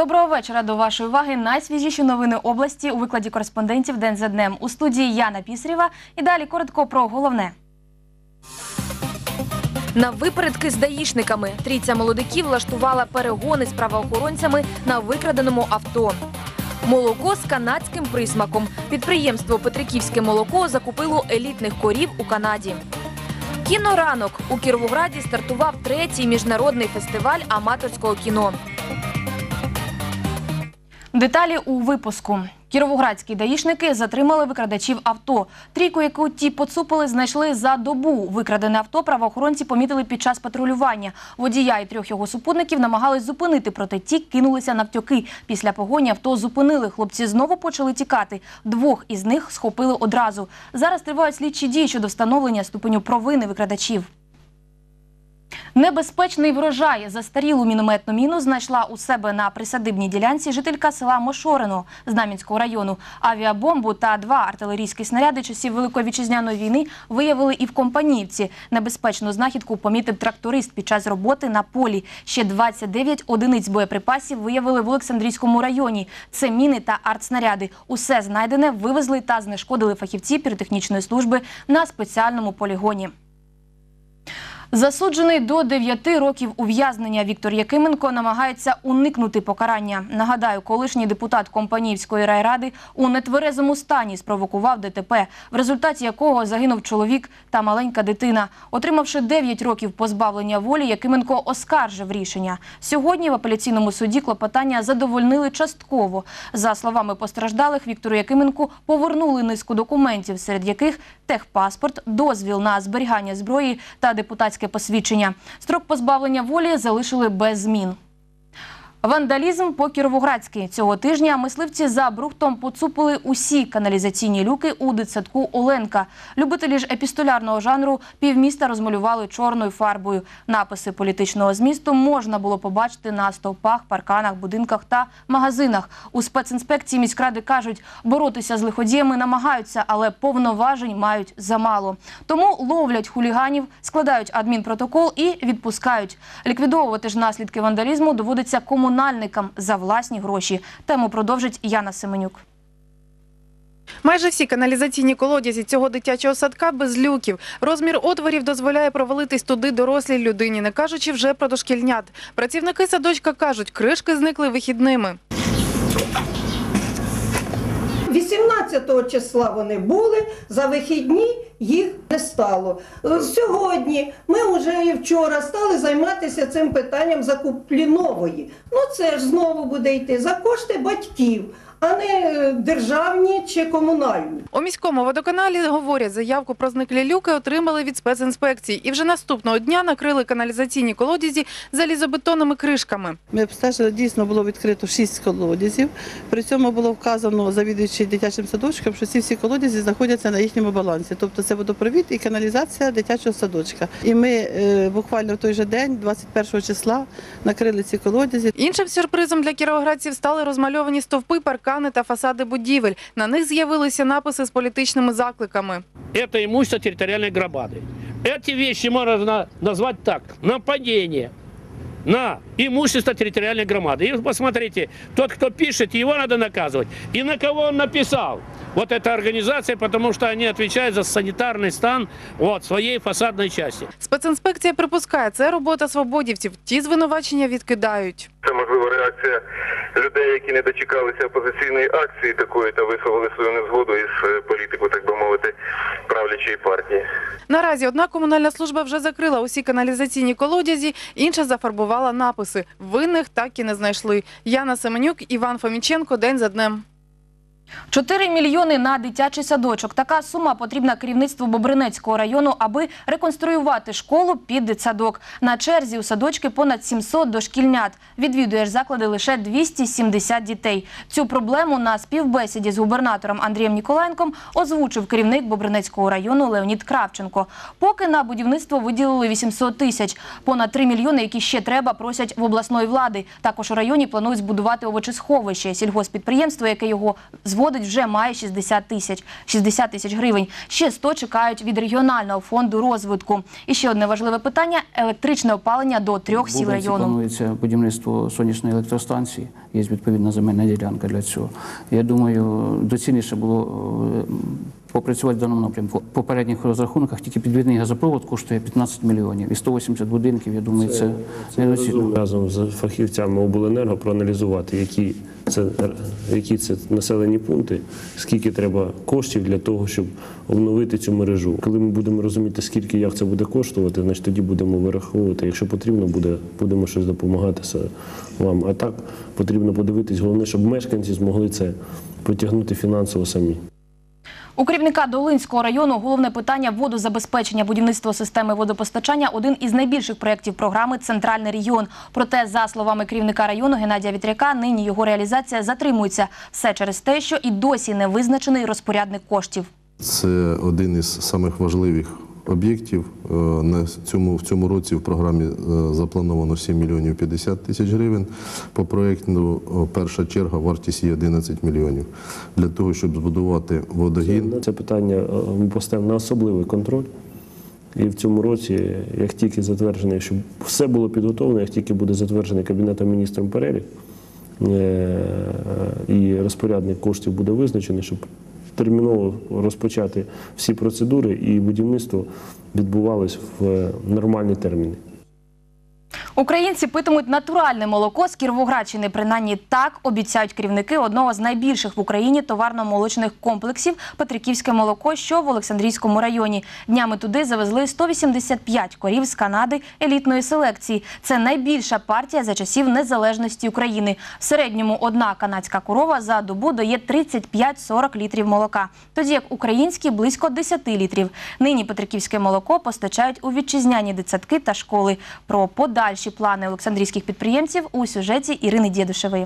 Доброго вечора. До вашої уваги найсвіжіші новини області у викладі кореспондентів «День за днем». У студії Яна Пісарєва. І далі коротко про головне. На випередки з даїшниками трійця молодиків влаштувала перегони з правоохоронцями на викраденому авто. Молоко з канадським присмаком. Підприємство «Петриківське молоко» закупило елітних корів у Канаді. Кіноранок. У Кіровограді стартував 3-й міжнародний фестиваль аматорського кіно. Деталі у випуску. Кіровоградські даїшники затримали викрадачів авто. Трійку, яку ті поцупили, знайшли за добу. Викрадене авто правоохоронці помітили під час патрулювання. Водія і 3 його супутників намагались зупинити, проте ті кинулися навтьоки. Після погоні авто зупинили. Хлопці знову почали тікати. 2 із них схопили одразу. Зараз тривають слідчі дії щодо встановлення ступеню провини викрадачів. Небезпечний врожай. Застарілу мінометну міну знайшла у себе на присадибній ділянці жителька села Мошорино Знам'янського району. Авіабомбу та 2 артилерійські снаряди часів Великої Вітчизняної війни виявили і в Компаніївці. Небезпечну знахідку помітив тракторист під час роботи на полі. Ще 29 одиниць боєприпасів виявили в Олександрійському районі. Це міни та артснаряди. Усе знайдене вивезли та знешкодили фахівці піротехнічної служби на спеціальному полігоні. Засуджений до 9 років ув'язнення Віктор Якименко намагається уникнути покарання. Нагадаю, колишній депутат Компаніївської райради у нетверезому стані спровокував ДТП, в результаті якого загинув чоловік та маленька дитина. Отримавши 9 років позбавлення волі, Якименко оскаржив рішення. Сьогодні в апеляційному суді клопотання задовольнили частково. За словами постраждалих, Віктору Якименку повернули низку документів, серед яких техпаспорт, дозвіл на зберігання зброї та депутатське посвідчення. Строк позбавлення волі залишили без змін. Вандалізм по-кіровоградськи. Цього тижня мисливці за брухтом поцупили усі каналізаційні люки у дитсадку «Оленка». Любителі ж епістолярного жанру півміста розмалювали чорною фарбою. Написи політичного змісту можна було побачити на стовпах, парканах, будинках та магазинах. У спецінспекції міськради кажуть, боротися з лиходіями намагаються, але повноважень мають замало. Тому ловлять хуліганів, складають адмінпротокол і відпускають. Ліквідовувати ж наслідки вандалізму доводиться комунальникам за власні гроші. Тему продовжить Яна Семенюк. Майже всі каналізаційні колодязі цього дитячого садка без люків. Розмір отворів дозволяє провалитись туди дорослій людині, не кажучи вже про дошкільнят. Працівники садочка кажуть, кришки зникли вихідними. 18 числа вони були, за вихідні їх не стало. Сьогодні ми вже і вчора стали займатися цим питанням закупівлі нової. Ну це ж знову буде йти за кошти батьків, а не державні чи комунальні. У міському водоканалі говорять, заявку про зниклі люки отримали від спецінспекції. І вже наступного дня накрили каналізаційні колодязі залізобетонними кришками. Ми обстежили, дійсно було відкрито 6 колодязів. При цьому було вказано завідуючим дитячим садочком, що ці всі колодязі знаходяться на їхньому балансі. Тобто це водопровід і каналізація дитячого садочка. І ми буквально в той же день, 21 числа, накрили ці колодязі. Іншим сюрпризом для кіровоградців стали розмальовані стовпи, паркани та фасади будівель. На них з'явилися написи з політичними закликами. Это имущество территориальной громады. Эти вещи можно назвать так: нападение на имущество территориальной громады. И посмотрите, тот, кто пишет, его надо наказывать. И на кого он написал? Вот эта организация, потому что они отвечают за санитарный стан своей фасадной части. Спецінспекція припускає, це робота свободівців. Ті звинувачення відкидають. Це, можливо, реакція людей, які не дочекалися опозиційної акції такої та висловили свою невзгоду із політику, так би мовити, правлячої партії. Наразі одна комунальна служба вже закрила усі каналізаційні колодязі, інша зафарбувала написи. Винних так і не знайшли. Яна Семенюк, Іван Фоміченко. День за днем. 4 мільйони на дитячий садочок. Така сума потрібна керівництву Бобринецького району, аби реконструювати школу під дитсадок. На черзі у садочки понад 700 дошкільнят. Відвідує заклади лише 270 дітей. Цю проблему на співбесіді з губернатором Андрієм Ніколаєнком озвучив керівник Бобринецького району Леонід Кравченко. Поки на будівництво виділили 800 тисяч. Понад 3 мільйони, які ще треба, просять в обласної влади. Також у районі планують збудувати овочесховище. Сільгоспідприємство, яке його зводить, зводить вже має 60 тисяч гривень. Ще 100 чекають від регіонального фонду розвитку. І ще одне важливе питання – електричне опалення до 3 сіл району. Планується будівництво сонячної електростанції, є відповідна земельна ділянка для цього. Я думаю, доцільніше було попрацювати в даному напрямку. В попередніх розрахунках тільки підвідний газопровод коштує 15 мільйонів і 180 будинків, я думаю, це недоцільно. Разом з фахівцями обленерго проаналізувати, які це населені пункти, скільки треба коштів для того, щоб обновити цю мережу. Коли ми будемо розуміти, скільки, як це буде коштувати, значить тоді будемо вираховувати. Якщо потрібно буде, будемо щось допомагати вам. А так потрібно подивитись, головне, щоб мешканці змогли це потягнути фінансово самі. У керівника Долинського району головне питання – водозабезпечення. Будівництво системи водопостачання – один із найбільших проєктів програми «Центральний регіон». Проте, за словами керівника району Геннадія Вітряка, нині його реалізація затримується. Все через те, що і досі не визначений розпорядник коштів. Це один із самих важливих об'єктів. В цьому році в програмі заплановано 7 мільйонів 50 тисяч гривень. По проєкту перша черга, вартість є 11 мільйонів. Для того, щоб збудувати водогін. Це питання ми поставимо на особливий контроль. І в цьому році, як тільки затверджений, щоб все було підготовлено, як тільки буде затверджений Кабінетом Міністрів перелік, і розпорядник коштів буде визначений, щоб терміново розпочати всі процедури і будівництво відбувалось в нормальні терміни. Українці питимуть натуральне молоко з Кіровоградщини. Принаймні так обіцяють керівники одного з найбільших в Україні товарно-молочних комплексів «Петриківське молоко», що в Олександрійському районі. Днями туди завезли 185 корів з Канади елітної селекції. Це найбільша партія за часів незалежності України. В середньому одна канадська корова за добу дає 35-40 літрів молока, тоді як українські – близько 10 літрів. Нині Петриківське молоко постачають у вітчизняні дитсадки та школи. Про подальші плани олександрійських підприємців у сюжеті Ірини Дєдушевої.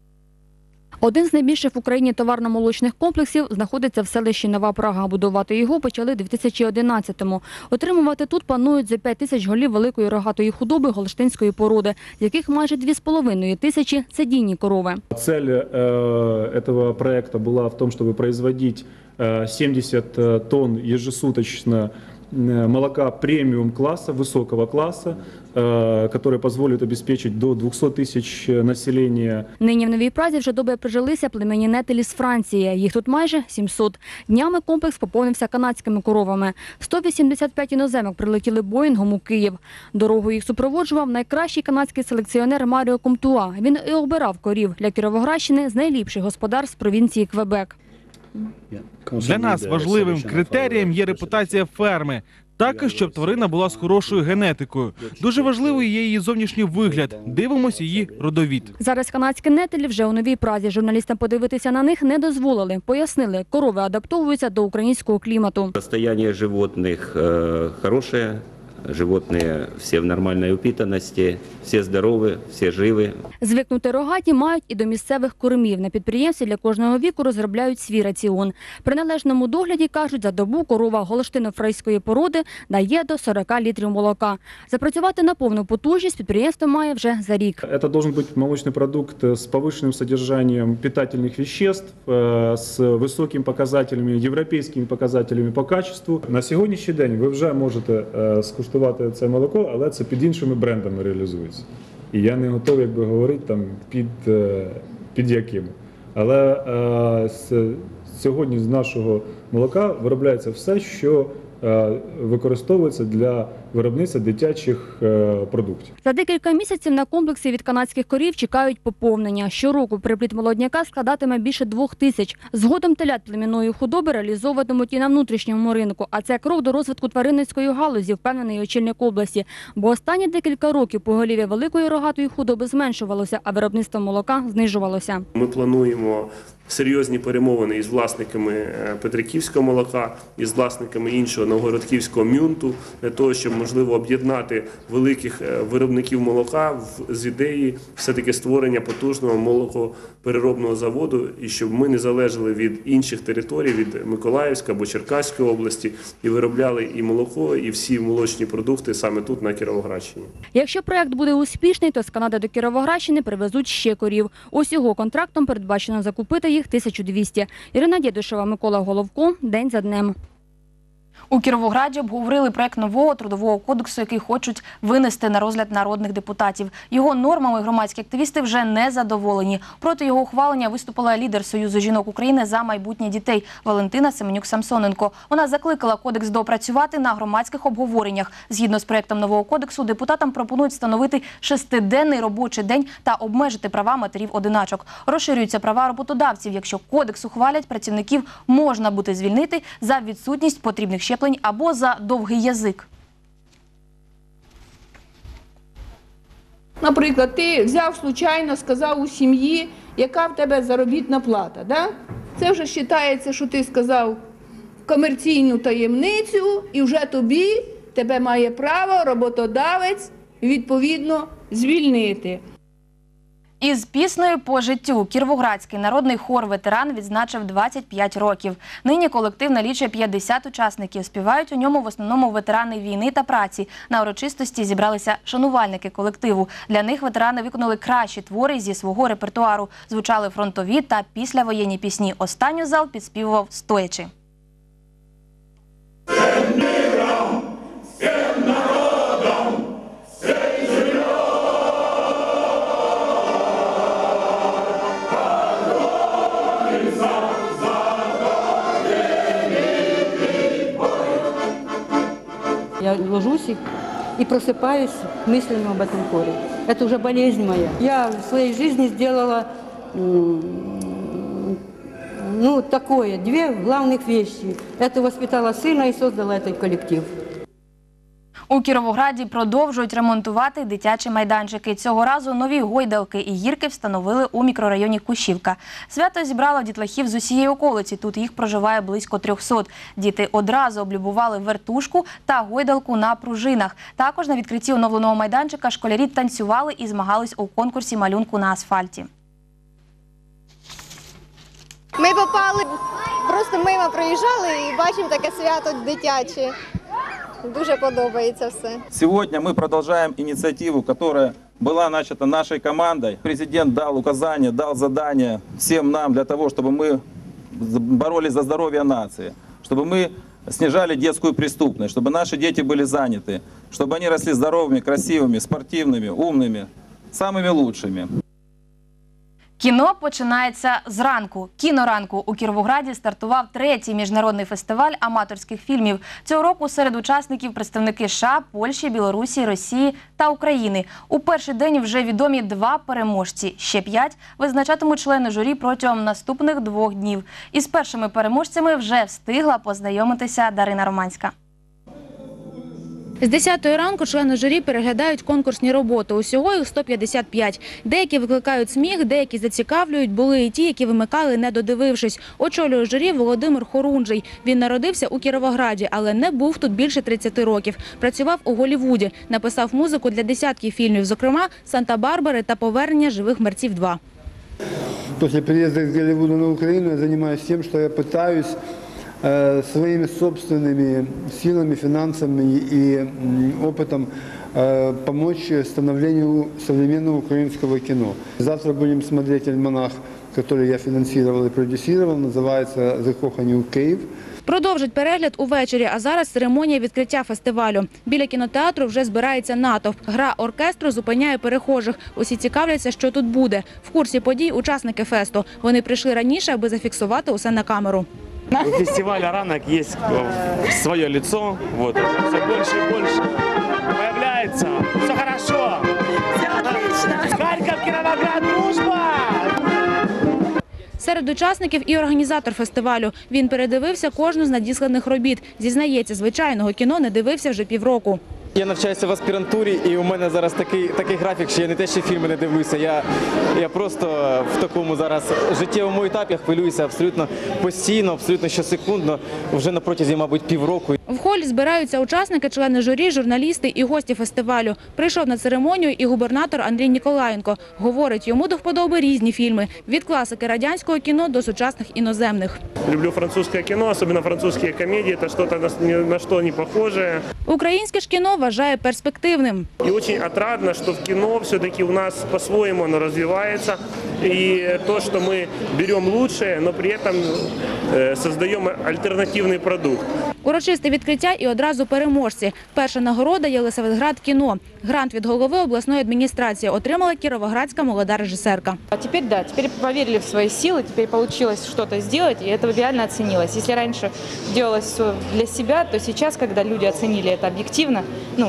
Один з найбільших в Україні товарно-молочних комплексів знаходиться в селищі Нова Прага. Будувати його почали 2011-му. Отримувати тут планують за 5 тисяч голів великої рогатої худоби голштинської породи, з яких майже 2,5 тисячі – це дійні корови. Цель этого проекта была в том, чтобы производить 70 тонн ежесуточно молока премиум-класса, высокого класса, который позволит обеспечить до 200 тысяч населения. Нині в Новій Празі вже добре прижилися племені нетелі з Франції. Їх тут майже 700. Днями комплекс поповнився канадськими коровами. 185 іноземок прилетіли Боїнгом у Київ. Дорогу їх супроводжував найкращий канадський селекціонер Маріо Комтуа. Він і обирав корів для Кіровоградщини з найліпших господарств провінції Квебек. Для нас важливим критерієм є репутація ферми. Так, щоб тварина була з хорошою генетикою. Дуже важливий є її зовнішній вигляд. Дивимося її родовід. Зараз канадські нетелі вже у Новій Празі. Журналістам подивитися на них не дозволили. Пояснили, корови адаптовуються до українського клімату. Состояние животных хорошее. Животные все в нормальной упитанности, все здоровы, все живы. Звикнути рогаті мають і до місцевих кормів. На підприємстві для кожного віку розробляють свій раціон. При належному догляді, кажуть, за добу корова голштино-фрейської породи дає до 40 літрів молока. Запрацювати на повну потужність підприємство має вже за рік. Это должен быть молочный продукт с повышенным содержанием питательных веществ, с высокими показателями, європейськими показателями по качеству. На сьогоднішній день ви вже можете скуштувати це молоко, але це під іншими брендами реалізується. І я не готовий говорити там під якими. Але сьогодні з нашого молока виробляється все, що використовується для виробництва дитячих продуктів. За декілька місяців на комплексі від канадських корів чекають поповнення. Щороку приплід молодняка складатиме більше 2000. Згодом телят племінної худоби реалізовуватимуть і на внутрішньому ринку. А це крок до розвитку тваринницької галузі, впевнений очільник області. Бо останні декілька років поголів'я великої рогатої худоби зменшувалося, а виробництво молока знижувалося. Ми плануємо серйозні перемовини із власниками Петриківського молока, із власниками іншого новгородківського мюнту, для того, щоб можливо об'єднати великих виробників молока з ідеї все-таки створення потужного молокопереробного заводу, і щоб ми не залежали від інших територій, від Миколаївської або Черкаської області, і виробляли і молоко, і всі молочні продукти саме тут, на Кіровоградщині. Якщо проект буде успішний, то з Канади до Кіровоградщини привезуть ще корів. Усього контрактом передбачено закупити їх 1200. Ірина Дєдушева, Микола Головко. День за днем. У Кіровограді обговорили проект нового трудового кодексу, який хочуть винести на розгляд народних депутатів. Його нормами громадські активісти вже не задоволені. Проти його ухвалення виступила лідер Союзу жінок України за майбутнє дітей Валентина Семенюк-Самсоненко. Вона закликала кодекс доопрацювати на громадських обговореннях. Згідно з проектом нового кодексу, депутатам пропонують встановити 6-денний робочий день та обмежити права матерів-одиначок. Розширюються права роботодавців. Якщо кодекс ухвалять, працівників можна буде звільнити за відсутність потрібних щеплень або за довгий язик. Наприклад, ти взяв случайно, сказав у сім'ї, яка в тебе заробітна плата. Да? Це вже вважається, що ти сказав комерційну таємницю, і вже тебе має право роботодавець відповідно звільнити. Із піснею «По життю» Кіровоградський народний хор «Ветеран» відзначив 25 років. Нині колектив налічує 50 учасників. Співають у ньому в основному ветерани війни та праці. На урочистості зібралися шанувальники колективу. Для них ветерани виконали кращі твори зі свого репертуару. Звучали фронтові та післявоєнні пісні. Останню зал підспівував стоячи. Я ложусь и просыпаюсь мысленно об этом хоре. Это уже болезнь моя. Я в своей жизни сделала такое, две главных вещи. Это воспитала сына и создала этот коллектив. У Кіровограді продовжують ремонтувати дитячі майданчики. Цього разу нові гойдалки і гірки встановили у мікрорайоні Кущівка. Свято зібрало дітлахів з усієї околиці. Тут їх проживає близько 300. Діти одразу облюбували вертушку та гойдалку на пружинах. Також на відкритті оновленого майданчика школярі танцювали і змагались у конкурсі малюнку на асфальті. Ми попали, просто мимо проїжджали і бачимо таке свято дитяче. Дуже подобається все. Сегодня мы продолжаем инициативу, которая была начата нашей командой. Президент дал указание, дал задание всем нам для того, чтобы мы боролись за здоровье нации, чтобы мы снижали детскую преступность, чтобы наши дети были заняты, чтобы они росли здоровыми, красивыми, спортивными, умными, самыми лучшими. Кіно починається зранку. Кіноранку у Кіровограді стартував 3-й міжнародний фестиваль аматорських фільмів. Цього року серед учасників представники США, Польщі, Білорусі, Росії та України. У перший день вже відомі 2 переможці. Ще 5 визначатимуть члени журі протягом наступних 2 днів. Із першими переможцями вже встигла познайомитися Дарина Романська. З 10-ї ранку члени журі переглядають конкурсні роботи. Усього їх 155. Деякі викликають сміх, деякі зацікавлюють. Були і ті, які вимикали, не додивившись. Очолює журі Володимир Хорунжий. Він народився у Кіровограді, але не був тут більше 30 років. Працював у Голлівуді. Написав музику для десятків фільмів, зокрема «Санта-Барбари» та «Повернення живих мерців 2». Після приїзду з Голлівуду на Україну я займаюся тим, що я намагаюся своими собственными силами, финансами и опытом помочь становлению современного украинского кино. Завтра будем смотреть «Альманах», который я финансировал и продюсировал, называется «Закохані у Київ». Продовжить перегляд увечері, а зараз церемонія відкриття фестивалю. Біля кінотеатру вже збирається натовп. Гра оркестру зупиняє перехожих. Усі цікавляться, що тут буде. В курсі подій учасники фесту. Вони прийшли раніше, аби зафіксувати усе на камеру. У фестиваля «Ранок» есть свое лицо, вот, все больше и больше появляется. Все хорошо. Все отлично. Харьков, Кировоград, дружба! Серед учасників і організатор фестивалю. Він передивився кожну з надісланих робіт. Зізнається, звичайного кіно не дивився вже півроку. Я навчаюся в аспірантурі, і у мене зараз такий графік, що я не те, що фільми не дивлюся. Я просто в такому зараз життєвому етапі хвилююся абсолютно постійно, абсолютно щосекундно, вже на протязі, мабуть, півроку. В холі збираються учасники, члени журі, журналісти і гості фестивалю. Прийшов на церемонію і губернатор Андрій Ніколаєнко. Говорить, йому до вподоби різні фільми – від класики радянського кіно до сучасних іноземних. Люблю французское кино, особенно французские комедии, это что-то на что не похожее. Українське ж кіно вважає перспективним. И очень отрадно, что в кино все-таки у нас по-своему оно развивается. И то, что мы берем лучшее, но при этом создаем альтернативный продукт. Урочисте відкриття і одразу переможці. Перша нагорода – Єлисаветград кіно. Грант від голови обласної адміністрації отримала кіровоградська молода режисерка. А теперь поверили в свои силы, теперь получилось что-то сделать, и это реально оценилось. Если раньше делалось все для себя, то сейчас, когда люди оценили это объективно,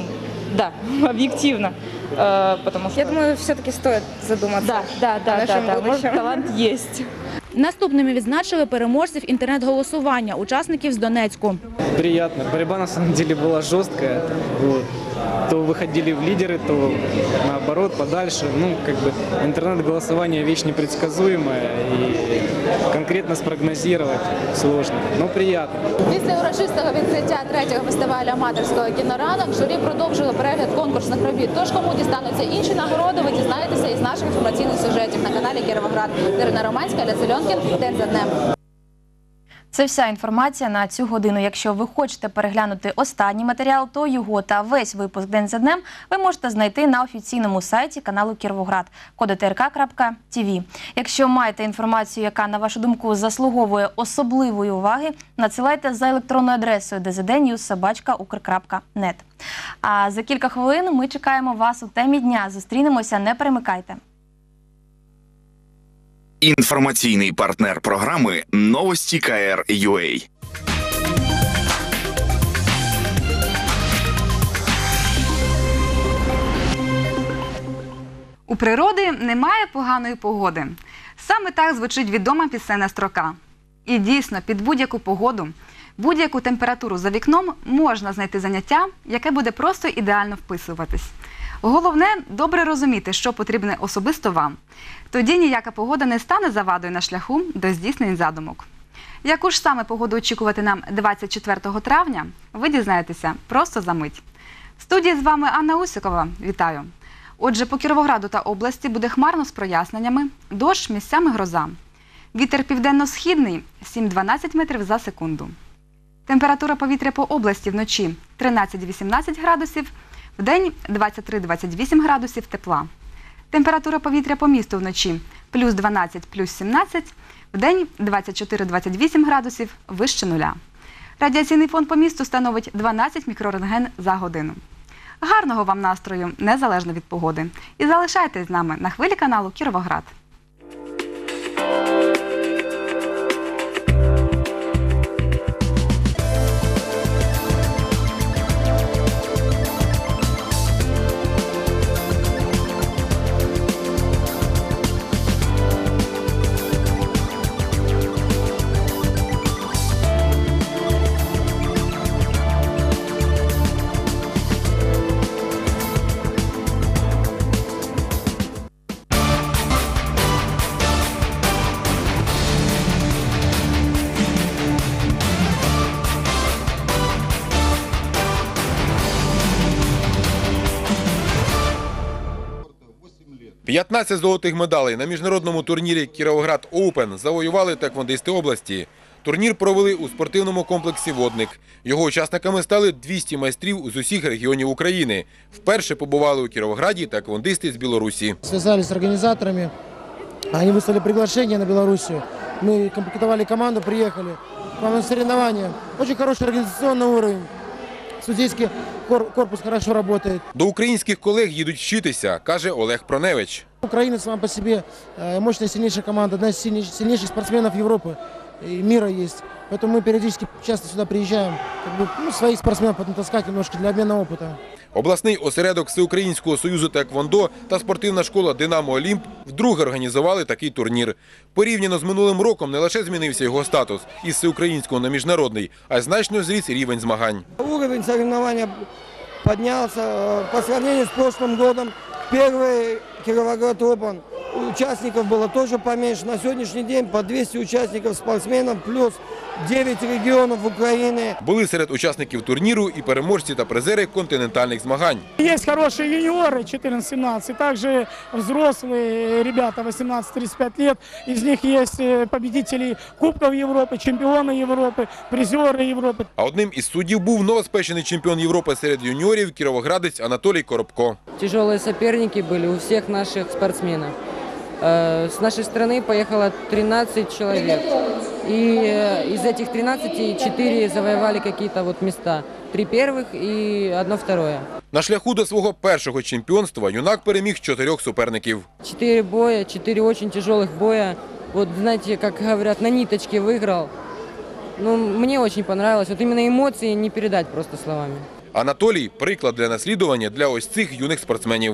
объективно, потому что... Я думаю, все-таки стоит задуматься. Да, может, талант есть. Наступними відзначили переможців інтернет-голосування, учасників з Донецьку. Приятно. Борьба на самом деле была жесткая. Вот. То выходили в лидеры, то наоборот, подальше. Интернет-голосование вещь непредсказуемая и конкретно спрогнозировать сложно, но приятно. Після урочистого відкриття третього фестивалю аматорського кіноранок журі продовжило перегляд конкурсних робіт. Тож кому дістануться інші нагороди, ви дізнаєтеся із наших інформаційних сюжетів на каналі Кіровоград. Ірина Романська, Ля Цельонкін. День за днем. Це вся інформація на цю годину. Якщо ви хочете переглянути останній матеріал, то його та весь випуск «День за днем» ви можете знайти на офіційному сайті каналу Кіровоград kodtrk.tv. Якщо маєте інформацію, яка, на вашу думку, заслуговує особливої уваги, надсилайте за електронною адресою dzd.news@ukr.net. А за кілька хвилин ми чекаємо вас у темі дня. Зустрінемося, не перемикайте. Інформаційний партнер програми «Новості КР.UA». У природи немає поганої погоди. Саме так звучить відома пісенна строка. І дійсно, під будь-яку погоду, будь-яку температуру за вікном можна знайти заняття, яке буде просто ідеально вписуватись. Головне – добре розуміти, що потрібне особисто вам. Тоді ніяка погода не стане завадою на шляху до здійснень задумок. Яку ж саме погоду очікувати нам 24 травня, ви дізнаєтеся просто за мить. В студії з вами Анна Усікова. Вітаю! Отже, по Кіровограду та області буде хмарно з проясненнями, дощ, місцями гроза. Вітер південно-східний – 7-12 метрів за секунду. Температура повітря по області вночі – 13-18 градусів, вдень 23-28 градусів тепла. Температура повітря по місту вночі – плюс 12, плюс 17, вдень 24-28 градусів вище нуля. Радіаційний фон по місту становить 12 мікрорентген за годину. Гарного вам настрою, незалежно від погоди. І залишайтесь з нами на хвилі каналу Кіровоград. – 15 золотих медалей на міжнародному турнірі «Кіровоград Оупен» завоювали теквондисти області. Турнір провели у спортивному комплексі «Водник». Його учасниками стали 200 майстрів з усіх регіонів України. Вперше побували у Кіровограді теквондисти з Білорусі. Зв'язалися з організаторами, вони вислали приглашення на Білорусію. Ми комплектували команду, приїхали. На соревновання. Дуже хороший організаційний рівень. Судейський корпус хорошо працює. До українських колег їдуть вчитися, каже Олег Проневич. Україна сама по собі мощна, сильніша команда, одна з сильніших спортсменів Європи і мира є. Поэтому мы периодически часто сюда приезжаем, своих спортсменов потаскать немножко для обмена опыта. Обласний осередок Всеукраїнського союзу теквондо та спортивна школа «Динамо Олімп» вдруге організували такий турнір. Порівняно з минулим роком не лише змінився його статус із всеукраїнського на міжнародний, а й значно зріс рівень змагань. Уровень соревнования по поднялся. По сравнению с прошлым годом, первый Кировоград Open участников было тоже поменьше. На сегодняшний день по 200 участников спортсменов, плюс 9 регионов України. Були серед учасників турніру і переможці та призери континентальних змагань. Есть хорошие юниоры 14-17, также взрослые ребята 18-35 лет. Из них есть победители Кубков Европы, чемпионы Европы, призеры Европы. А одним із суддів був новоспечений чемпіон Європи серед юніорів кіровоградець Анатолій Коробко. Тяжелые соперники были у всех наших спортсменов. С нашей страны поехало 13 человек. И из этих 13 4 завоевали какие-то вот места. 3 первых и 1 второе. На шляху до свого першого чемпіонства юнак переміг 4 суперників. 4 боя, 4 очень тяжелых боя. Вот знаете, как говорят, на ниточке выиграл. Ну, мне очень понравилось. Вот именно эмоции не передать просто словами. Анатолій – приклад для наслідування для ось цих юних спортсменів.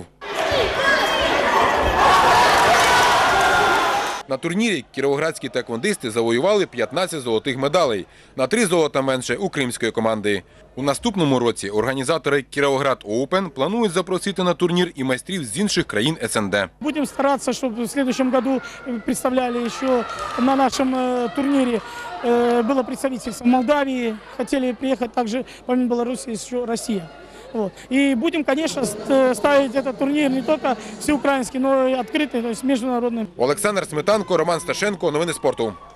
На турнірі кіровоградські таеквондисти завоювали 15 золотих медалей, на 3 золота менше у кримської команди. У наступному році організатори Кіровоград Open планують запросити на турнір і майстрів з інших країн СНД. Будем стараться, чтобы в следующем году представляли еще на нашем турнире было представительство Молдавии. Хотели приехать также, помимо Беларуси, еще Россия. Вот. И будем, конечно, ставить этот турнир не только всеукраинский, но и открытый, то есть международный. Олександр Сметанко, Роман Сташенко. Новини спорту.